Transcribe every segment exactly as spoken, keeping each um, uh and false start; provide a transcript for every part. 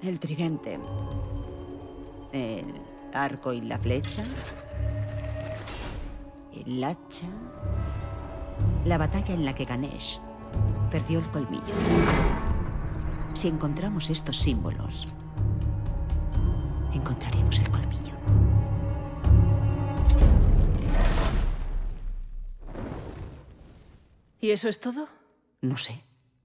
El tridente. El arco y la flecha. El hacha. La batalla en la que Ganesh perdió el colmillo. Si encontramos estos símbolos, encontraremos el colmillo. ¿Y eso es todo? No sé.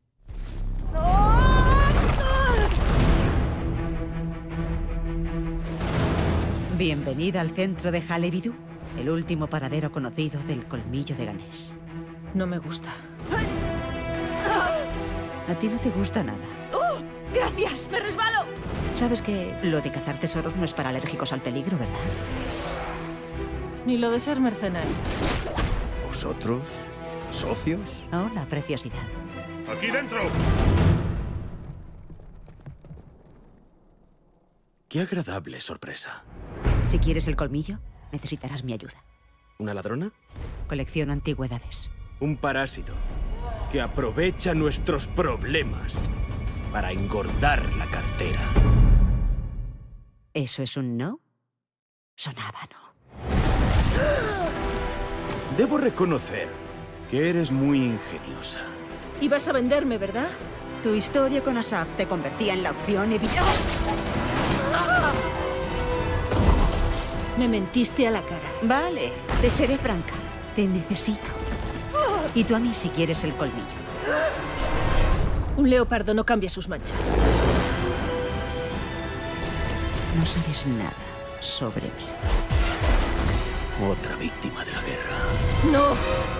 Bienvenida al centro de Halebidu, el último paradero conocido del colmillo de Ganesh. No me gusta. A ti no te gusta nada. ¡Oh! ¡Gracias! ¡Me resbalo! Sabes que lo de cazar tesoros no es para alérgicos al peligro, ¿verdad? Ni lo de ser mercenario. ¿Vosotros? ¿Socios? Hola, preciosidad. ¡Aquí dentro! Qué agradable sorpresa. Si quieres el colmillo, necesitarás mi ayuda. ¿Una ladrona? Colecciono antigüedades. Un parásito que aprovecha nuestros problemas para engordar la cartera. ¿Eso es un no? Sonaba no. Debo reconocer que eres muy ingeniosa. Ibas a venderme, ¿verdad? Tu historia con Asaf te convertía en la opción evidente. Me mentiste a la cara. Vale, te seré franca. Te necesito. Y tú a mí si quieres el colmillo. Un leopardo no cambia sus manchas. No sabes nada sobre mí. Otra víctima de la guerra. ¡No!